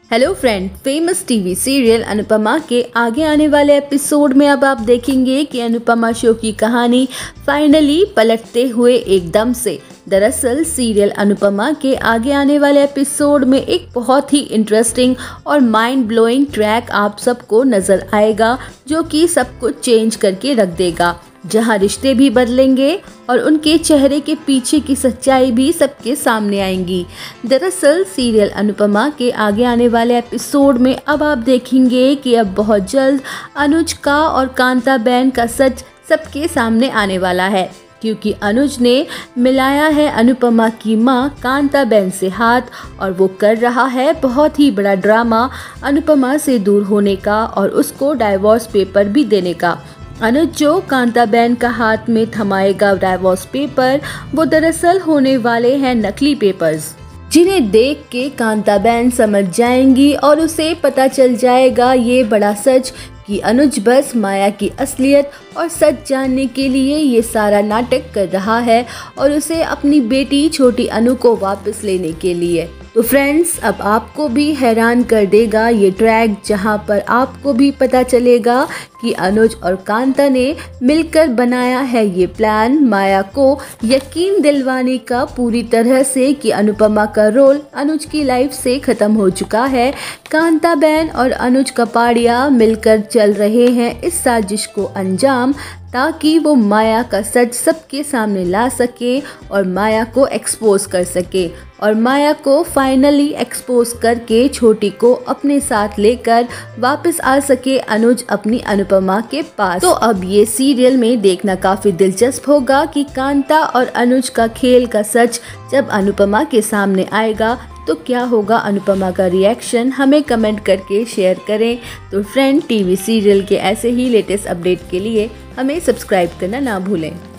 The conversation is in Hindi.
Hello friend, famous TV serial Anupama के आगे आने वाले एपिसोड में अब आप देखेंगे कि अनुपमा शो की कहानी फाइनली पलटते हुए एकदम से। दरअसल सीरियल अनुपमा के आगे आने वाले एपिसोड में एक बहुत ही इंटरेस्टिंग और माइंड ब्लोइंग ट्रैक आप सबको नजर आएगा, जो कि सब कुछ चेंज करके रख देगा, जहां रिश्ते भी बदलेंगे और उनके चेहरे के पीछे की सच्चाई भी सबके सामने आएंगी। दरअसल सीरियल अनुपमा के आगे आने वाले एपिसोड में अब आप देखेंगे कि अब बहुत जल्द अनुज का और कांताबेन का सच सबके सामने आने वाला है, क्योंकि अनुज ने मिलाया है अनुपमा की मां कांताबेन से हाथ और वो कर रहा है बहुत ही बड़ा ड्रामा अनुपमा से दूर होने का और उसको डाइवोर्स पेपर भी देने का। अनुज जो कांताबेन का हाथ में थमाएगा डाइवोर्स पेपर, वो दरअसल होने वाले हैं नकली पेपर्स, जिन्हें देख के कांताबेन समझ जाएंगी और उसे पता चल जाएगा ये बड़ा सच कि अनुज बस माया की असलियत और सच जानने के लिए ये सारा नाटक कर रहा है और उसे अपनी बेटी छोटी अनु को वापस लेने के लिए। तो फ्रेंड्स, अब आपको भी हैरान कर देगा ये ट्रैक, जहां पर आपको भी पता चलेगा कि अनुज और कांता ने मिलकर बनाया है ये प्लान माया को यकीन दिलवाने का पूरी तरह से कि अनुपमा का रोल अनुज की लाइफ से खत्म हो चुका है। कांताबेन और अनुज कपाड़िया मिलकर चल रहे हैं इस साजिश को अंजाम, ताकि वो माया का सच सबके सामने ला सके और माया को एक्सपोज कर सके और माया को फाइनली एक्सपोज करके छोटी को अपने साथ लेकर वापस आ सके अनुज अपनी अनुपमा के पास। तो अब ये सीरियल में देखना काफी दिलचस्प होगा कि कांता और अनुज का खेल का सच जब अनुपमा के सामने आएगा तो क्या होगा अनुपमा का रिएक्शन, हमें कमेंट करके शेयर करें। तो फ्रेंड, टीवी सीरियल के ऐसे ही लेटेस्ट अपडेट के लिए हमें सब्सक्राइब करना ना भूलें।